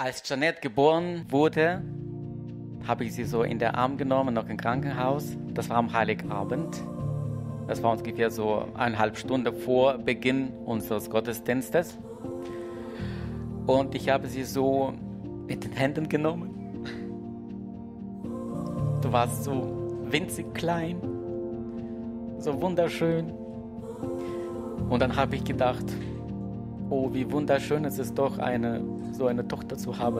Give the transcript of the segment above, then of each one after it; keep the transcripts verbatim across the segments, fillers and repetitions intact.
Als Jeanette geboren wurde, habe ich sie so in den Arm genommen, noch im Krankenhaus. Das war am Heiligabend. Das war ungefähr so eineinhalb Stunden vor Beginn unseres Gottesdienstes. Und ich habe sie so mit den Händen genommen. Du warst so winzig klein, so wunderschön. Und dann habe ich gedacht, oh, wie wunderschön ist es doch, eine, so eine Tochter zu haben.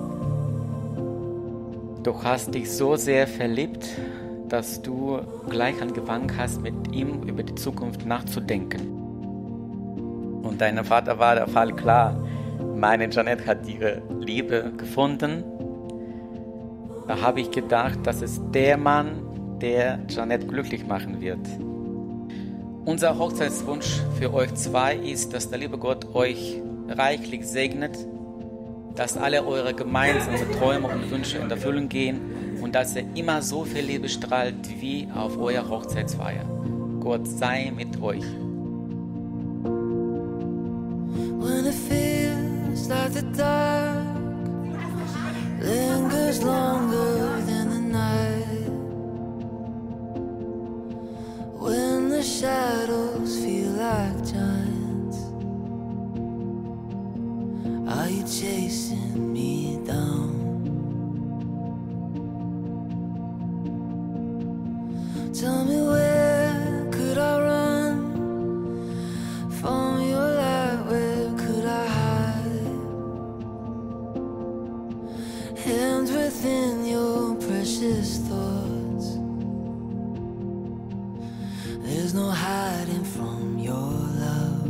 Du hast dich so sehr verliebt, dass du gleich angefangen hast, mit ihm über die Zukunft nachzudenken. Und deinem Vater war der Fall klar. Meine Jeanette hat ihre Liebe gefunden. Da habe ich gedacht, das ist der Mann, der Jeanette glücklich machen wird. Unser Hochzeitswunsch für euch zwei ist, dass der liebe Gott euch reichlich segnet, dass alle eure gemeinsamen Träume und Wünsche in Erfüllung gehen und dass ihr immer so viel Liebe strahlt wie auf eurer Hochzeitsfeier. Gott sei mit euch. When it feels like the dark lingers longer than the night, when the shadows feel like giants, are you chasing me down? Tell me, where could I run from your light? Where could I hide? Hands within your precious thoughts. There's no hiding from your love.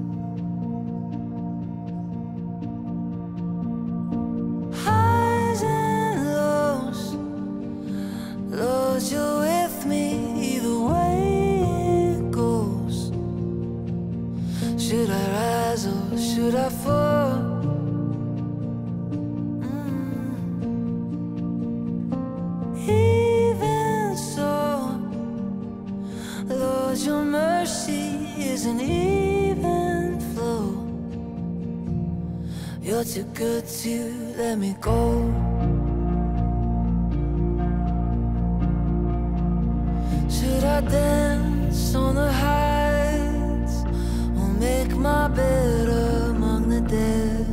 Highs and lows, Lord, you're with me either way it goes. Should I rise or should I fall? Mm. Even so, Lord, your mercy is an even flow. You're too good to let me go. Should I dance on the heights or make my bed among the dead?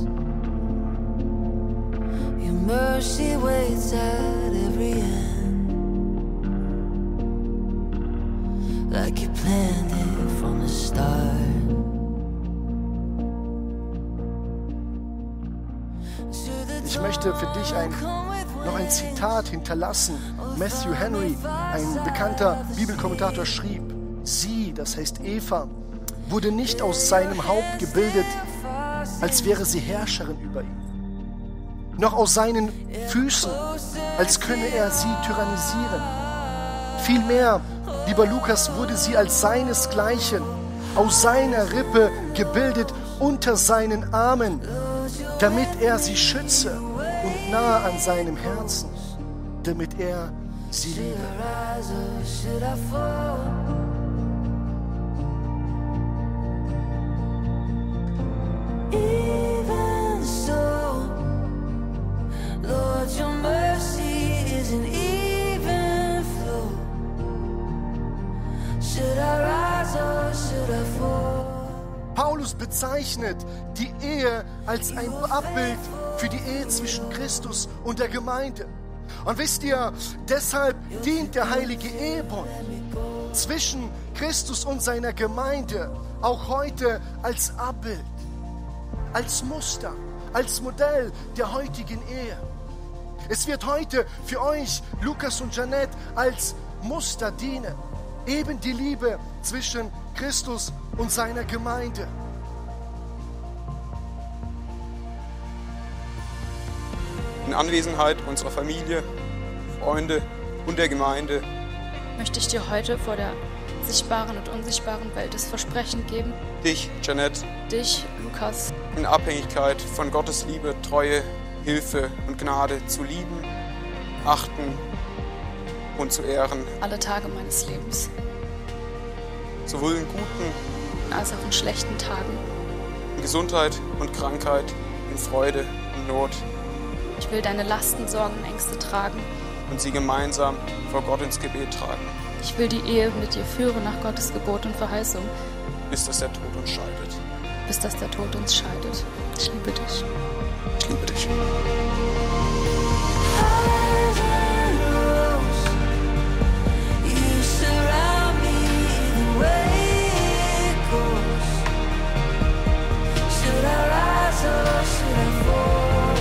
Your mercy waits at every end, like you planned it from the start. Ich möchte für dich ein, noch ein Zitat hinterlassen. Matthew Henry, ein bekannter Bibelkommentator, schrieb: Sie, das heißt Eva, wurde nicht aus seinem Haupt gebildet, als wäre sie Herrscherin über ihn, noch aus seinen Füßen, als könne er sie tyrannisieren. Vielmehr, lieber Lukas, wurde sie als seinesgleichen, aus seiner Rippe gebildet, unter seinen Armen, damit er sie schütze und nahe an seinem Herzen, damit er sie liebe. Even so, Lord, your mercy is an even flow. Should I rise or should I fall? Paulus bezeichnet die Ehe als ein Abbild für die Ehe zwischen Christus und der Gemeinde. Und wisst ihr, deshalb dient der heilige Ehebund zwischen Christus und seiner Gemeinde auch heute als Abbild, als Muster, als Modell der heutigen Ehe. Es wird heute für euch, Lukas und Jeanette, als Muster dienen. Eben die Liebe zwischen Christus und seiner Gemeinde. In Anwesenheit unserer Familie, Freunde und der Gemeinde möchte ich dir heute vor der sichtbaren und unsichtbaren Welt das Versprechen geben, dich, Jeanette, dich, Lukas, in Abhängigkeit von Gottes Liebe, Treue, Hilfe und Gnade zu lieben, achten und zu ehren, alle Tage meines Lebens, sowohl in guten als auch in schlechten Tagen, in Gesundheit und Krankheit, in Freude und in Not Ich will deine Lasten, Sorgen und Ängste tragen. und sie gemeinsam vor Gott ins Gebet tragen, Ich will die Ehe mit dir führen nach Gottes Gebot und Verheißung, bis dass der Tod uns scheidet. bis dass der Tod uns scheidet. Ich liebe dich. Ich liebe dich. You surround me the way it goes. Should I rise or should I fall?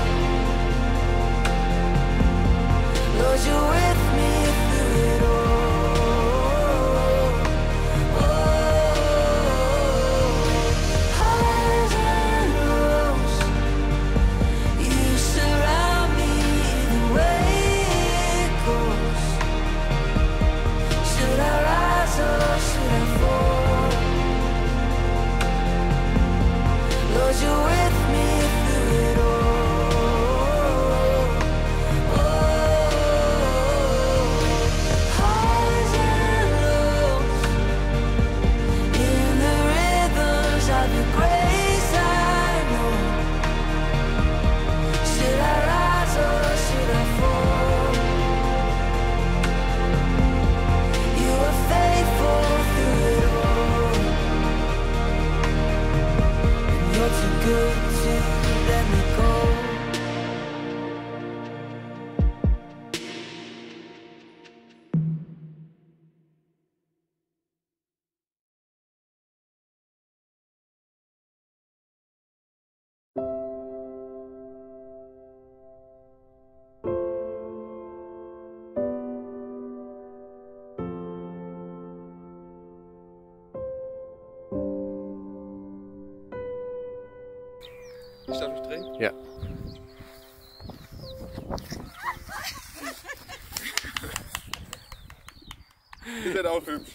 Lord, you're with me through it all. Highs and lows. You surround me the way it goes. Should I rise or should I fall? Lord, you're with me through it all. Highs and lows. In the rhythms of your grace I know. Should I rise or should I fall? You are faithful through it all. And you're too good to let me go. Ich darf mich drehen? Ja. Ihr seid auch hübsch.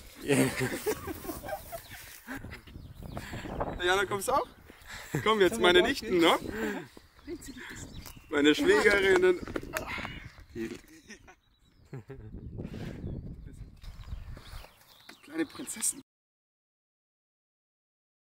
Jana, kommst du auch? Komm jetzt, meine Nichten, ne? Meine Schwägerinnen. Kleine Prinzessin.